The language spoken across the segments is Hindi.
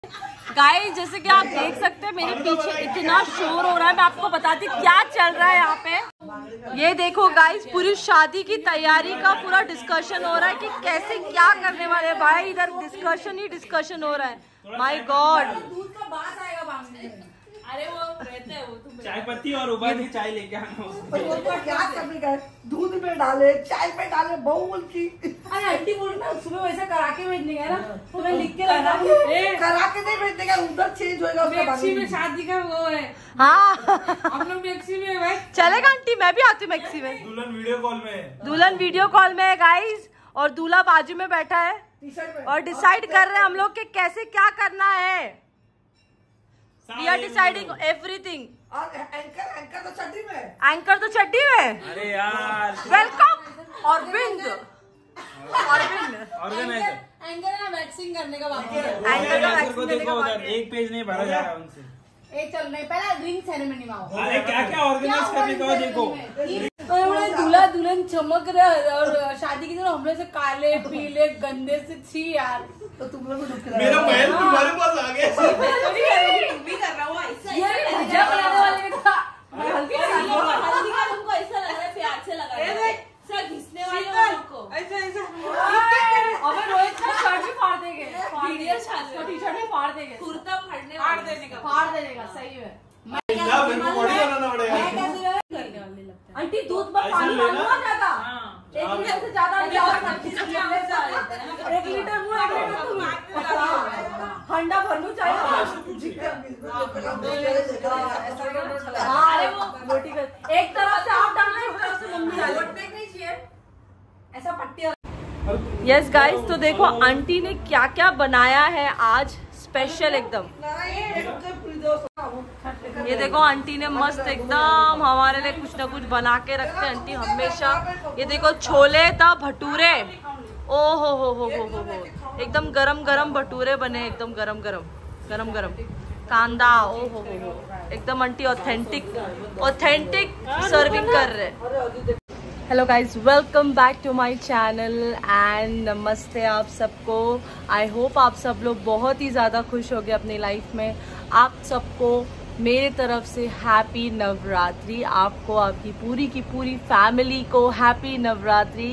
गाइस जैसे कि आप देख सकते हैं मेरे पीछे इतना शोर हो रहा है। मैं आपको बताती क्या चल रहा है यहाँ पे। ये देखो गाइस पूरी शादी की तैयारी का पूरा डिस्कशन हो रहा है कि कैसे क्या करने वाले हैं। भाई इधर डिस्कशन ही डिस्कशन हो रहा है। माय गॉड दूध का बास आएगा। अरे वो रहता है वो चाय पत्ती और उबाली चाय लेके आना उसको क्या करने का दूध में डाले चाय में डाले बाउल की। अरे आंटी बोल ना सुबह वैसा करा के भेजने का ना तो मैं लिख के लगा करा के नहीं भेजने का उधर चेंज होएगा। मैक्सी में शादी का वो है। हाँ हम लोग मैक्सी में है भाई। चलेगा आंटी मैं भी आती हूँ मैक्सी में। दुल्हन वीडियो कॉल में दुल्हन वीडियो कॉल में है गाइस और दूल्हा बाजू में बैठा है और डिसाइड कर रहे हैं हम लोग के कैसे क्या करना है। We are deciding everything. और एंकर तो चड्डी में। एंकर तो चड्डी में। अरे यार वेलकम अरविंद। ऑर्गेनाइजर एंकर ना वैक्सिंग करने का बाकी है। ऑर्गेनाइजर को देखो उधर एक पेज नहीं भरा जा रहा उनसे। चल नहीं पहला रिंग सेरेमनी में आओ। अरे क्या क्या ऑर्गेनाइज करने का देखो। दूल्हा दुल्हन चमक रहा है और शादी की तरह हमने से काले पीले गंदे से छी यार। तो तुम लोग मेरा महल तुम्हारे पास आ गया। भी कर रहा हूँ ऐसा भुजिया बनाने वाले का हल्दी का तुमको ऐसा लग रहा है प्यार से लगा है घिसने वाले को ऐसा अबे रोहित का शर्ट भी फाड़ देंगे। वीडियो शादी टी शर्ट भी फाड़ देंगे। कुर्ता फाड़ देने का सही है। आंटी दूध में पानी डालूंगा ज्यादा 1 लीटर से ज्यादा 1 लीटर ठंडा भरनू चाहिए। एक तरफ से आप डालना एक तरफ से मम्मी डालना ऐसा पट्टी। यस गाइस तो देखो आंटी ने क्या क्या बनाया है आज स्पेशल एकदम। ये देखो आंटी ने मस्त एकदम हमारे लिए कुछ ना कुछ बना के रखते हैं आंटी हमेशा। ये देखो छोले था भटूरे। ओ हो एकदम गरम गरम भटूरे बने एकदम गरम गरम कांदा। ओ हो एकदम आंटी ऑथेंटिक सर्विंग कर रहे। Hello guys welcome back to my channel and नमस्ते आप सबको। आई होप आप सब लोग बहुत ही ज़्यादा खुश हो गए अपनी लाइफ में। आप सबको मेरे तरफ से हैप्पी नवरात्रि। आपको आपकी पूरी की पूरी फैमिली को happy Navratri.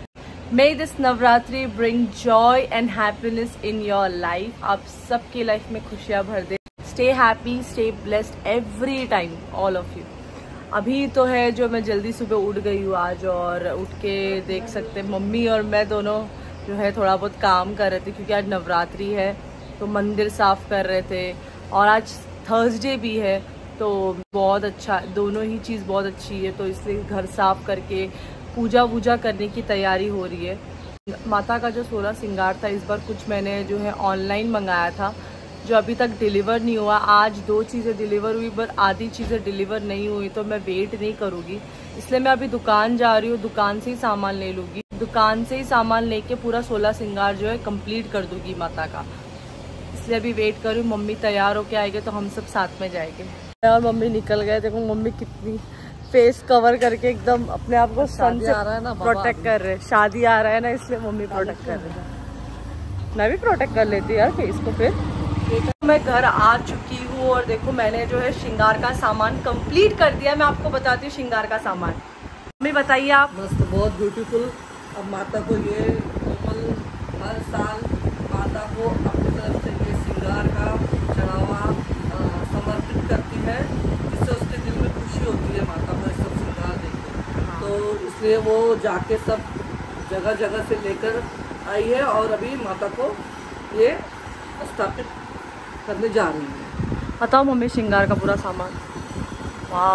May this Navratri bring joy and happiness in your life. आप सबकी लाइफ में खुशियाँ भर दे। Stay happy stay blessed every time all of you. अभी तो है जो मैं जल्दी सुबह उठ गई हूँ आज और उठ के देख सकते हैं मम्मी और मैं दोनों जो है थोड़ा बहुत काम कर रहे थे क्योंकि आज नवरात्रि है तो मंदिर साफ कर रहे थे और आज थर्सडे भी है तो बहुत अच्छा दोनों ही चीज़ बहुत अच्छी है तो इसलिए घर साफ करके पूजा वूजा करने की तैयारी हो रही है। माता का जो 16 श्रृंगार था इस बार कुछ मैंने जो है ऑनलाइन मंगाया था जो अभी तक डिलीवर नहीं हुआ। आज 2 चीज़ें डिलीवर हुई पर आधी चीज़ें डिलीवर नहीं हुई तो मैं वेट नहीं करूँगी इसलिए मैं अभी दुकान जा रही हूँ। दुकान से ही सामान ले लूँगी। दुकान से ही सामान लेके पूरा 16 श्रृंगार जो है कंप्लीट कर दूँगी माता का। इसलिए अभी वेट करूँ। मम्मी तैयार होके आएंगे तो हम सब साथ में जाएंगे। और मम्मी निकल गए। देखो मम्मी कितनी फेस कवर करके एकदम अपने आप को सन से प्रोटेक्ट कर रहे। शादी आ रहा है ना इसलिए मम्मी प्रोटेक्ट कर रहे। मैं भी प्रोटेक्ट कर लेती हूँ यार फेस को। फिर मैं घर आ चुकी हूँ और देखो मैंने जो है श्रृंगार का सामान कंप्लीट कर दिया। मैं आपको बताती हूँ श्रृंगार का सामान। मम्मी बताइए आप। मस्त बहुत ब्यूटीफुल। अब माता को ये कोमल हर साल माता को अपनी तरफ से ये श्रृंगार का चढ़ावा समर्पित करती है जिससे उसके दिल में खुशी होती है माता को सब श्रृंगार देखकर। तो इसलिए वो जाके सब जगह जगह से लेकर आई है और अभी माता को ये स्थापित करने जा रही है। बताओ मम्मी श्रृंगार का पूरा सामान। वाह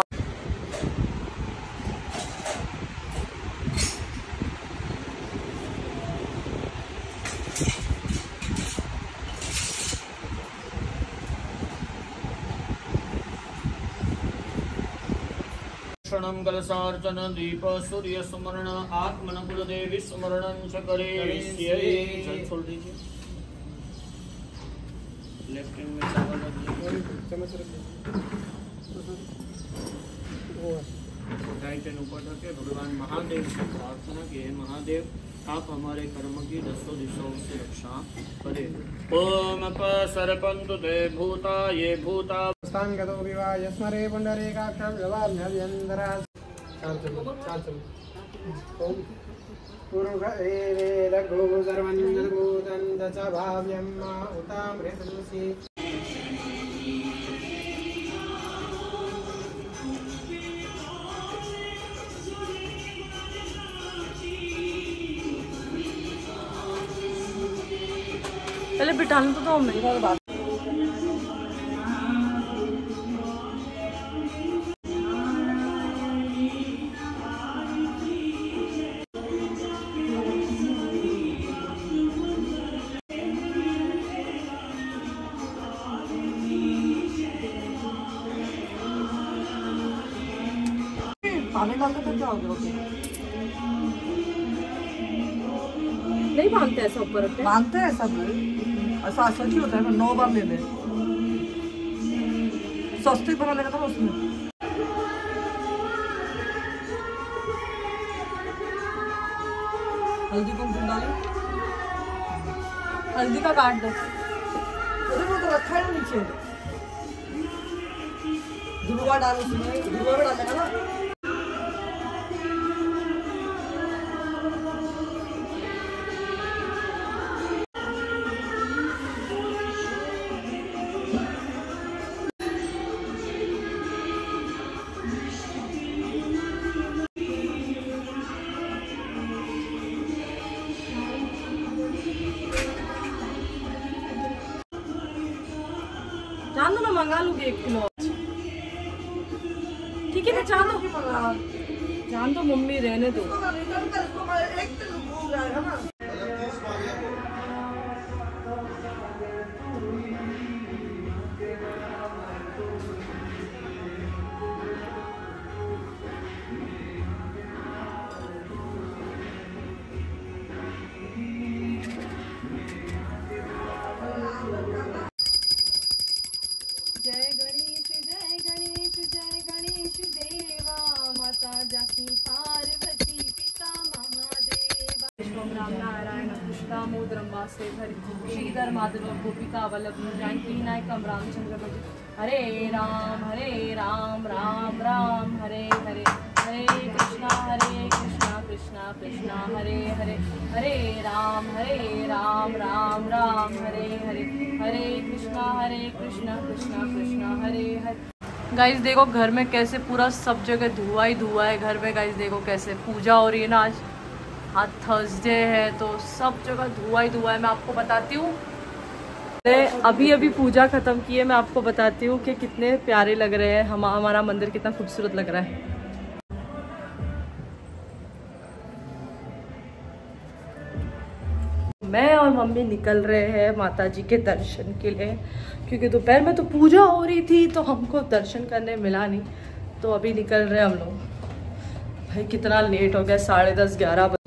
कलशार्चन दीप सूर्य सुमरण आत्मन कुलदेवी सुमरण च करें। छोड़ दीजिए। लेफ्ट हैंड में चावल राइट हैंड ऊपर रखे। भगवान महादेव से प्रार्थना की है। महादेव आप हमारे कर्म की दसों दिशाओं से रक्षा करें। ओम अपसर्पन्तु ते भूता ये भूता स्थान गतो विवाह यस्मरे पुंडरीकाक्षं जवाभ्यभ्यन्तरा चार चलो ओम पूर्व लघु सर्वं निर्भूतं च भाव्यं उतामृतनुषि पहले बिठाने तो दो मेरी बात। पानी डाल के क्या होगा? नहीं बांधते ऐसा ऊपर रखते? बांधते हैं सब ऐसा सच ही होता है ना। 9 बार ले ले, सस्ते बना लेगा था उसमें। हल्दी को डाली, हल्दी का काट दो। अरे वो तो रखा है नीचे, धुलवा डालो उसमें, धुलवा में डालेगा ना। जान दो ना, मंगा लूंगी 1 किलो। ठीक है ना, जान दो मम्मी, रहने दो। श्रीधर माधव गोपिका वल्लभ जानकी नायकम रामचंद्र भज। हरे राम राम राम हरे हरे, हरे कृष्णा कृष्णा कृष्णा हरे हरे, हरे राम राम राम हरे हरे, हरे कृष्णा कृष्णा कृष्णा हरे हरे। गाइस देखो घर में कैसे पूरा सब जगह धुआं ही धुआं है घर में। गाइस देखो कैसे पूजा हो रही है ना, आज थर्सडे है तो सब जगह धुआं ही धुआं है। मैं आपको बताती हूँ, अभी पूजा खत्म की है। मैं आपको बताती हूँ कि कितने प्यारे लग रहे हैं, हमारा मंदिर कितना खूबसूरत लग रहा है। मैं और मम्मी निकल रहे हैं माता जी के दर्शन के लिए, क्योंकि दोपहर में तो पूजा हो रही थी तो हमको दर्शन करने मिला नहीं, तो अभी निकल रहे हैं हम लोग। भाई कितना लेट हो गया, 10:30 11 बजे।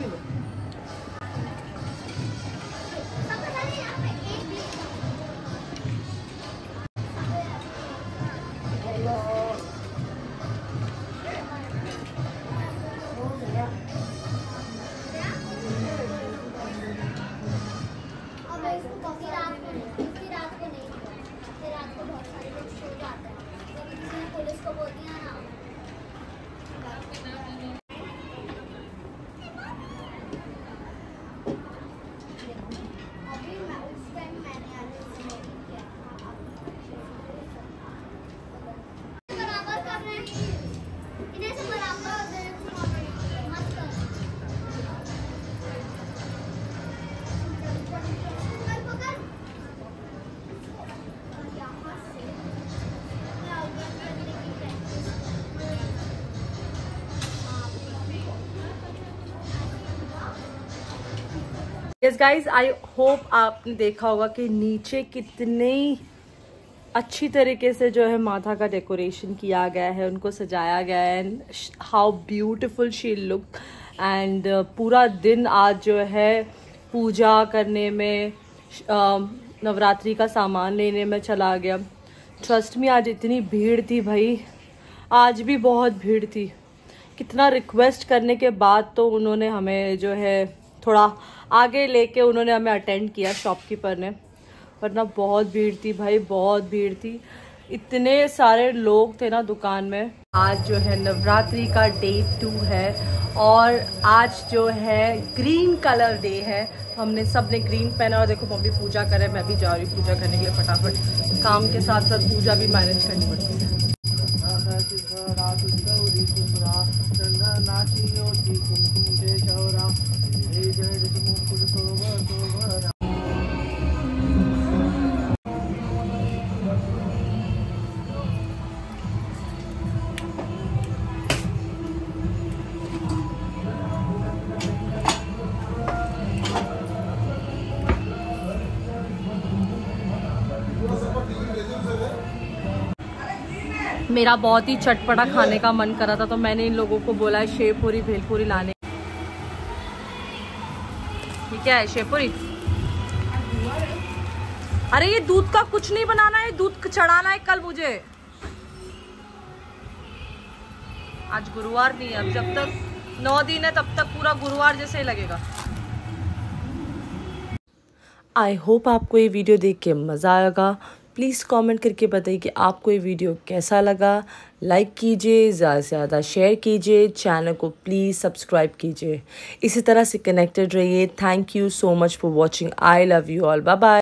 यस गाइज, आई होप आपने देखा होगा कि नीचे कितनी अच्छी तरीके से जो है माता का डेकोरेशन किया गया है, उनको सजाया गया है। How beautiful she look. And पूरा दिन आज जो है पूजा करने में, नवरात्रि का सामान लेने में चला गया। ट्रस्ट मी, आज इतनी भीड़ थी भाई, आज भी बहुत भीड़ थी। कितना रिक्वेस्ट करने के बाद तो उन्होंने हमें जो है थोड़ा आगे लेके उन्होंने हमें अटेंड किया शॉपकीपर ने, वरना बहुत भीड़ थी भाई, बहुत भीड़ थी, इतने सारे लोग थे ना दुकान में। आज जो है नवरात्रि का डे 2 है और आज जो है ग्रीन कलर डे है, तो हमने सब ने ग्रीन पहना। और देखो मम्मी पूजा करे, मैं भी जा रही हूँ पूजा करने के लिए फटाफट, काम के साथ साथ पूजा भी मैनेज करनी पड़ती है। मेरा बहुत ही चटपटा खाने का मन कर रहा था, तो मैंने इन लोगों को बोला है शेव पूरी भेलपूरी लाने। ठीक है शेव पूरी। अरे ये दूध का कुछ नहीं बनाना है, दूध चढ़ाना है कल मुझे। आज गुरुवार नहीं है, अब जब तक 9 दिन है तब तक पूरा गुरुवार जैसे ही लगेगा। आई होप आपको ये वीडियो देख के मज़ा आएगा। प्लीज़ कमेंट करके बताइए कि आपको ये वीडियो कैसा लगा। लाइक कीजिए, ज़्यादा से ज़्यादा शेयर कीजिए, चैनल को प्लीज़ सब्सक्राइब कीजिए। इसी तरह से कनेक्टेड रहिए। Thank you so much for watching. I love you all. Bye bye.